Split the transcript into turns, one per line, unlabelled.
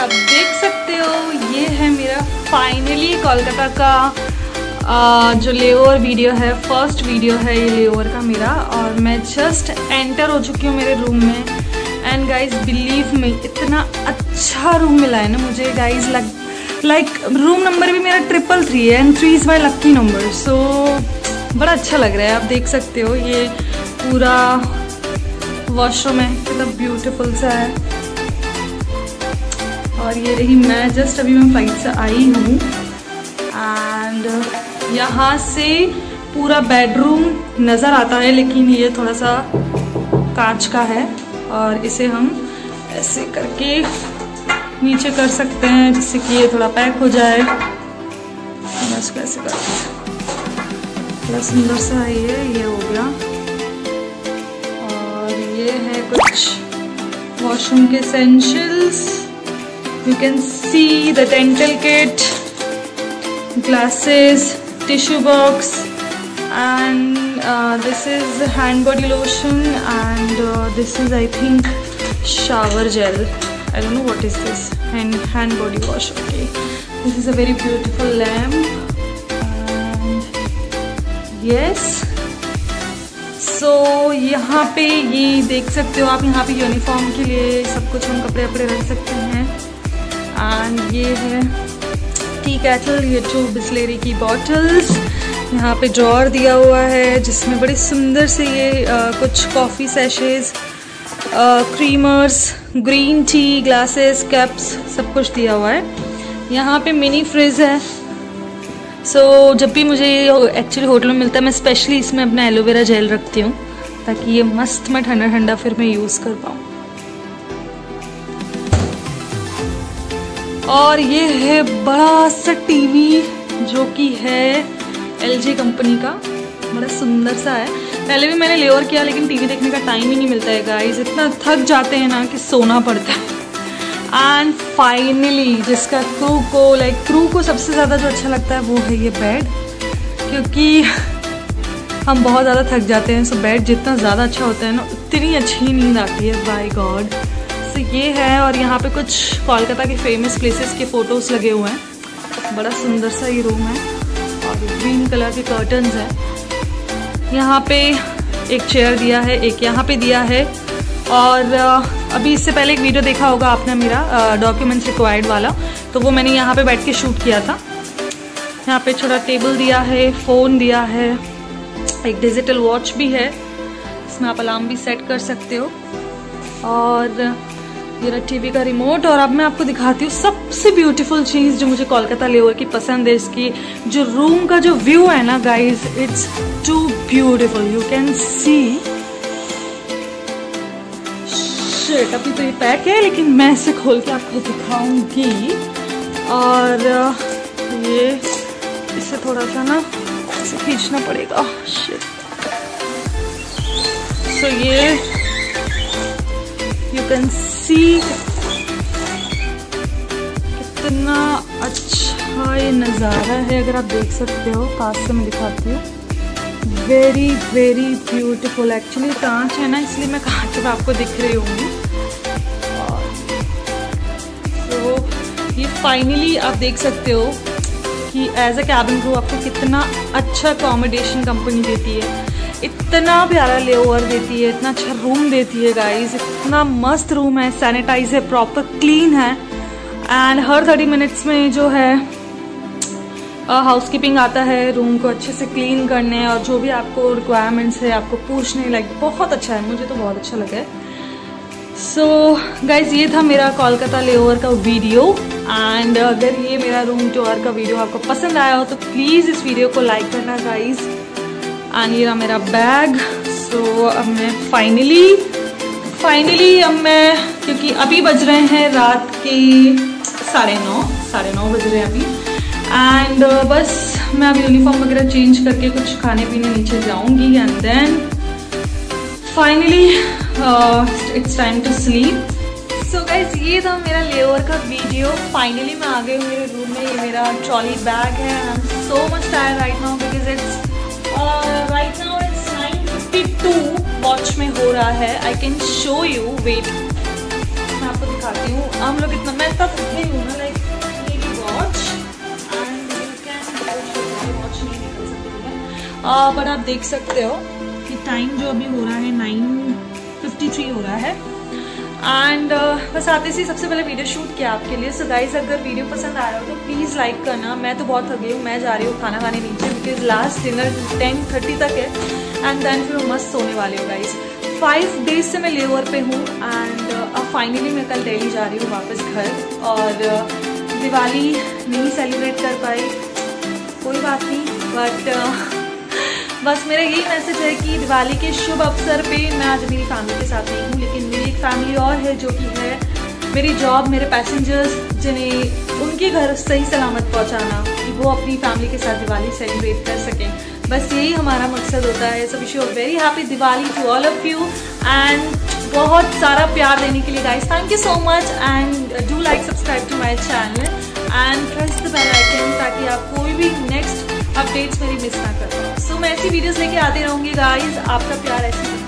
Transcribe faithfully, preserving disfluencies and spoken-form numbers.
आप देख सकते हो ये है मेरा फाइनली कोलकाता का आ, जो लेओवर वीडियो है, फर्स्ट वीडियो है ये लेओवर का मेरा। और मैं जस्ट एंटर हो चुकी हूँ मेरे रूम में। एंड गाइज बिलीव मी, इतना अच्छा रूम मिला है ना मुझे guys. Like like room number भी मेरा ट्रिपल थ्री है and three is my lucky number. So बड़ा अच्छा लग रहा है। आप देख सकते हो ये पूरा वॉशरूम है, कितना ब्यूटीफुल सा है। और ये रही मैं, जस्ट अभी मैं फ्लाइट से आई हूँ। एंड यहाँ से पूरा बेडरूम नज़र आता है, लेकिन ये थोड़ा सा कांच का है और इसे हम ऐसे करके नीचे कर सकते हैं जिससे कि ये थोड़ा पैक हो जाए। बस कैसे कर, थोड़ा सुंदर सा है ये ये हो गया। और ये है कुछ वॉशरूम के essentials. You can see the dental kit, glasses, tissue box, and uh, this is hand body lotion, and uh, this is I think shower gel. I don't know what is this. Hand hand body wash. Okay, this is a very beautiful lamp, and yes. So यहाँ पे ये देख सकते हो आप, यहाँ पे uniform के लिए सब कुछ हम कपड़े वपड़े रख सकते हैं। एंड ये है टी कैटल, ये टू बिस्लेरी की बॉटल्स। यहाँ पे ड्रॉर दिया हुआ है जिसमें बड़ी सुंदर से ये आ, कुछ कॉफ़ी सैशेज, creamers, green tea, glasses, caps, सब कुछ दिया हुआ है। यहाँ पे मिनी फ्रिज है। सो so, जब भी मुझे एक्चुअली होटल में मिलता है मैं स्पेशली इसमें अपना एलोवेरा जेल रखती हूँ ताकि ये मस्त में ठंडा ठंडा फिर मैं यूज़ कर पाऊँ। और ये है बड़ा सा टीवी जो कि है एलजी कंपनी का, बड़ा सुंदर सा है। पहले भी मैंने लेओवर किया लेकिन टीवी देखने का टाइम ही नहीं मिलता है गाइस, इतना थक जाते हैं ना कि सोना पड़ता है। एंड फाइनली जिसका क्रू को लाइक क्रू को सबसे ज़्यादा जो अच्छा लगता है वो है ये बेड, क्योंकि हम बहुत ज़्यादा थक जाते हैं। सो बेड जितना ज़्यादा अच्छा होता है ना उतनी अच्छी नींद आती है, बाय गॉड। तो ये है, और यहाँ पे कुछ कोलकाता के फेमस प्लेसेस के फ़ोटोज़ लगे हुए हैं। बड़ा सुंदर सा ये रूम है और ग्रीन कलर के कर्टन्स हैं। यहाँ पे एक चेयर दिया है, एक यहाँ पे दिया है। और अभी इससे पहले एक वीडियो देखा होगा आपने मेरा डॉक्यूमेंट्स रिक्वायर्ड वाला, तो वो मैंने यहाँ पे बैठ के शूट किया था। यहाँ पे छोटा टेबल दिया है, फ़ोन दिया है, एक डिजिटल वॉच भी है, इसमें आप अलार्म भी सेट कर सकते हो। और ये रहा टीवी का रिमोट। और अब मैं आपको दिखाती हूँ सबसे ब्यूटीफुल चीज़ जो मुझे कोलकाता लेओवर की पसंद है। इसकी जो रूम का जो व्यू है ना guys, it's too beautiful, you can see. Shit, अभी तो ये पैक है लेकिन मैं इसे खोल के आपको दिखाऊंगी। और ये इसे थोड़ा सा ना इसे खींचना पड़ेगा। शिट, सो ये यू कैन सी कितना अच्छा ये नज़ारा है। अगर आप देख सकते हो, पास से मैं दिखाती हूँ। Very very beautiful. एक्चुअली कांच है ना इसलिए मैं कांच में आपको दिख रही हूँ। तो ये फाइनली आप देख सकते हो कि एज अ कैबिन क्रू आपको कितना अच्छा अकोमोडेशन कंपनी देती है, इतना प्यारा लेओवर देती है, इतना अच्छा रूम देती है गाइस। इतना मस्त रूम है, सैनिटाइज है, प्रॉपर क्लीन है। एंड हर थर्टी मिनट्स में जो है हाउसकीपिंग आता है रूम को अच्छे से क्लीन करने, और जो भी आपको रिक्वायरमेंट्स है आपको पूछने। लाइक बहुत अच्छा है, मुझे तो बहुत अच्छा लगा है। सो गाइज ये था मेरा कोलकाता लेओवर का वीडियो। एंड अगर ये मेरा रूम टूर का वीडियो आपको पसंद आया हो तो प्लीज़ इस वीडियो को लाइक करना गाइज। एंड ये रहा मेरा बैग। सो so, अब मैं फाइनली फाइनली अब मैं, क्योंकि अभी बज रहे हैं रात के साढ़े नौ साढ़े नौ बज रहे हैं अभी। एंड uh, बस मैं अब यूनिफॉर्म वगैरह चेंज करके कुछ खाने पीने नीचे जाऊंगी। And then finally it's time to sleep. So guys ये था मेरा लेओवर का वीडियो। फाइनली मैं आ गई हूँ मेरे रूम में। ये मेरा ट्रॉली बैग है। I am so much tired right now because it's right now it's nine fifty two watch में हो रहा है। I can show you, wait मैं आपको दिखाती हूँ। हम लोग इतना मैं इतना थक गई हूँ ना, लाइक वॉच एंड वॉच नहीं निकल सकती, बट आप देख सकते हो कि टाइम जो अभी हो रहा है नाइन फिफ्टी थ्री हो रहा है। एंड uh, बस आते से सबसे पहले वीडियो शूट किया आपके लिए। सो गाइस, अगर वीडियो पसंद आ रहा हो तो प्लीज़ लाइक करना। मैं तो बहुत थक गई हूँ, मैं जा रही हूँ खाना खाने नीचे, because last dinner ten thirty तक है एंड देन फिर मस्त सोने वाली हूँ गाइस। फाइव डेज से मैं लेओवर पे हूँ एंड अब फाइनली मैं कल दिल्ली जा रही हूँ वापस घर। और uh, दिवाली नहीं सेलिब्रेट कर पाई, कोई बात नहीं, बट uh, बस मेरा यही मैसेज है कि दिवाली के शुभ अवसर पे मैं आज मेरी फैमिली के साथ नहीं हूँ, लेकिन मेरी एक फैमिली और है जो कि है मेरी जॉब, मेरे पैसेंजर्स, जिन्हें उनके घर सही सलामत पहुँचाना, कि वो अपनी फैमिली के साथ दिवाली सेलिब्रेट कर सकें। बस यही हमारा मकसद होता है। So wish you a very happy Diwali to all of you and बहुत सारा प्यार देने के लिए guys, thank you so much. And do like subscribe to my channel and press the bell icon, ताकि आप कोई भी नेक्स्ट अपडेट्स मेरी मिस ना करें। सो so, मैं ऐसी वीडियोस लेके आती रहूँगी गाइस, आपका प्यार ऐसे